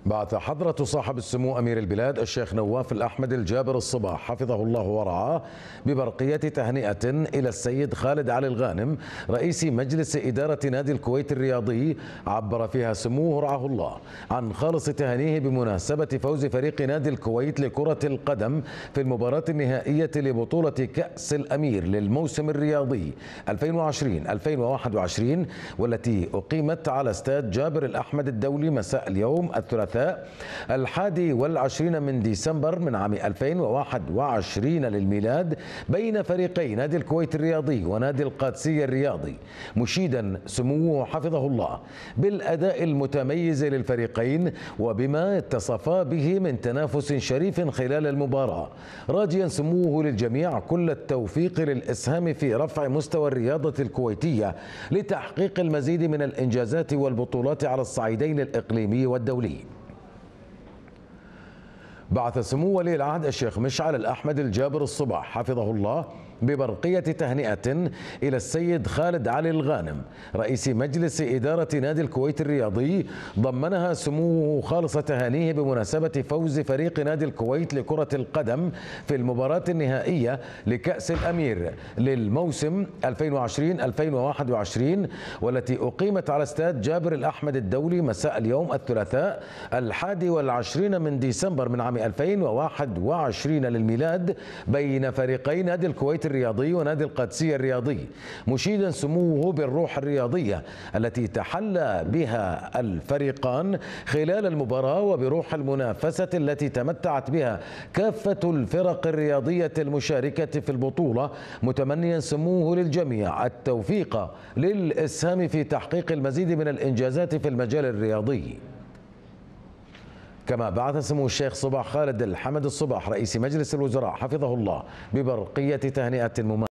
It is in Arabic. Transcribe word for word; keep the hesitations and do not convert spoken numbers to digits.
بعث حضرة صاحب السمو أمير البلاد الشيخ نواف الأحمد الجابر الصباح حفظه الله ورعاه ببرقية تهنئة إلى السيد خالد علي الغانم رئيس مجلس إدارة نادي الكويت الرياضي، عبر فيها سموه رعاه الله عن خالص تهانيه بمناسبة فوز فريق نادي الكويت لكرة القدم في المباراة النهائية لبطولة كأس الأمير للموسم الرياضي ألفين وعشرين ألفين وواحد وعشرين، والتي أقيمت على استاد جابر الأحمد الدولي مساء اليوم الثلاثاء الحادي والعشرين من ديسمبر من عام ألفين وواحد وعشرين للميلاد بين فريقي نادي الكويت الرياضي ونادي القادسية الرياضي، مشيدا سموه حفظه الله بالأداء المتميز للفريقين وبما اتصفا به من تنافس شريف خلال المباراة، راجيا سموه للجميع كل التوفيق للإسهام في رفع مستوى الرياضة الكويتية لتحقيق المزيد من الإنجازات والبطولات على الصعيدين الإقليمي والدولي. بعث سمو ولي العهد الشيخ مشعل الأحمد الجابر الصباح حفظه الله ببرقية تهنئة إلى السيد خالد علي الغانم رئيس مجلس إدارة نادي الكويت الرياضي، ضمنها سموه خالص تهانيه بمناسبة فوز فريق نادي الكويت لكرة القدم في المباراة النهائية لكأس الأمير للموسم ألفين وعشرين ألفين وواحد وعشرين، والتي أقيمت على استاد جابر الأحمد الدولي مساء اليوم الثلاثاء الحادي والعشرين من ديسمبر من عام ألفين وواحد وعشرين للميلاد بين فريقي نادي الكويت الرياضي ونادي القادسية الرياضي، مشيدا سموه بالروح الرياضية التي تحلى بها الفريقان خلال المباراة وبروح المنافسة التي تمتعت بها كافة الفرق الرياضية المشاركة في البطولة، متمنيا سموه للجميع التوفيق للإسهام في تحقيق المزيد من الإنجازات في المجال الرياضي. كما بعث سمو الشيخ صباح خالد الحمد الصباح رئيس مجلس الوزراء حفظه الله ببرقية تهنئة مميزة